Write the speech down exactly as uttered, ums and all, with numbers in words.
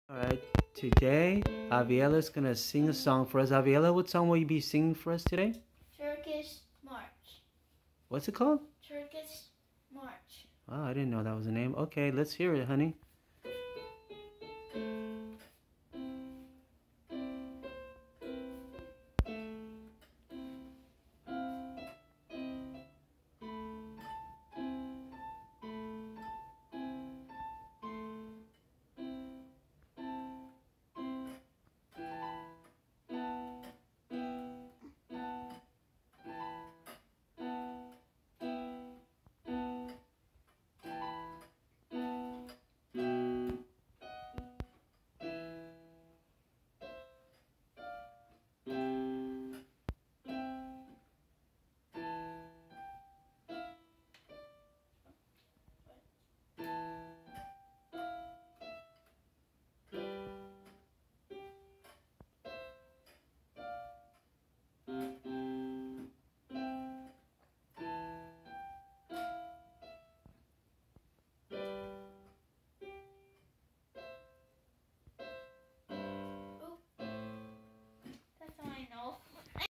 Alright, today Aviella's gonna sing a song for us. Aviella, what song will you be singing for us today? Turkish March. What's it called? Turkish March. Oh, I didn't know that was the name. Okay, let's hear it, honey.